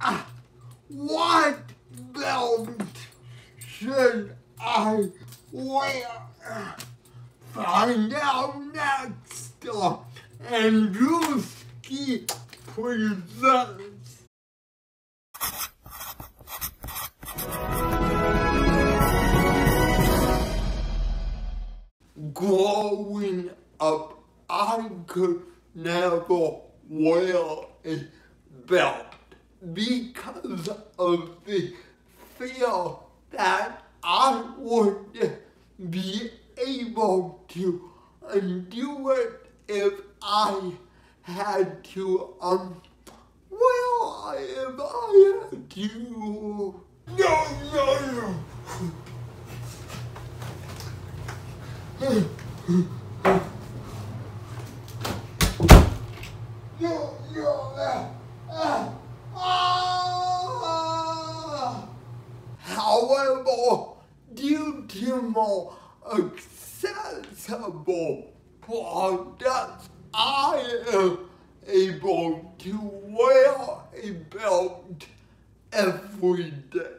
What belt should I wear? Find out next on Andrewski Presents. Growing up, I could never wear a belt because of the fear that I would be able to undo it if I had to, if I had to. No. However, due to more accessible products, I am able to wear a belt every day.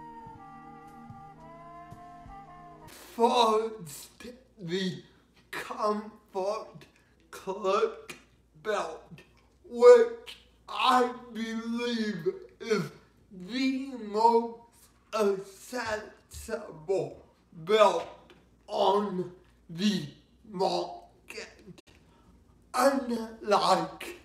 First, the Comfort Click belt, which I believe is the most accessible belt on the market. Unlike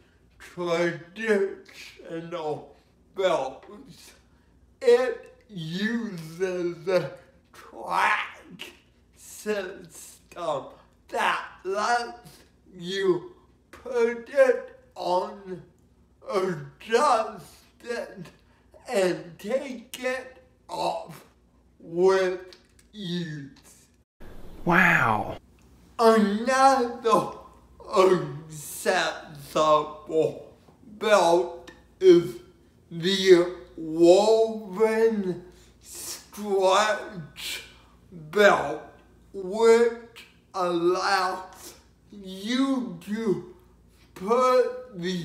traditional belts, it uses a track system that lets you put it on, adjust it, and take it off with ease. Wow. Another accessible belt is the woven stretch belt, which allows you to put the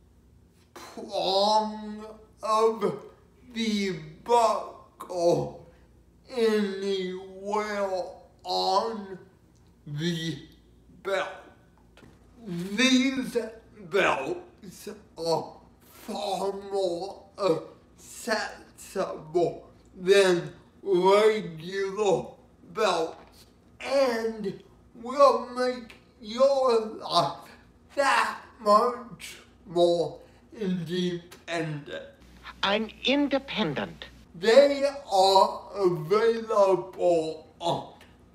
prong of the buckle anywhere on the belt. These belts are far more accessible than regular belts and will make your life that much more independent. I'm independent. They are available on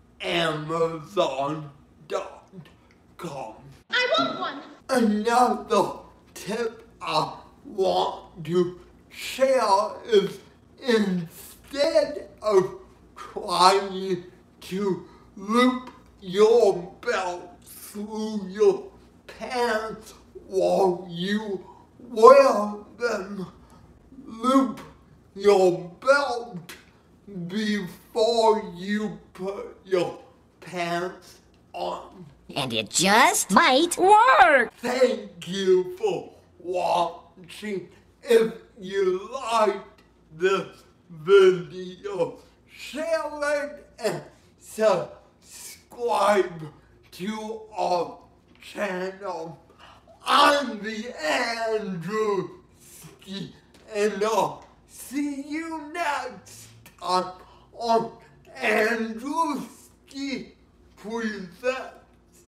Amazon.com. I want one! Another tip I want to share is instead of trying to loop your belt through your pants while you wear them, loop your belt before you put your pants on. And it just might work! Thank you for watching. If you liked this video, share it and subscribe to our channel. I'm the Andrewski, and I'll see you next time on Andrewski Presents.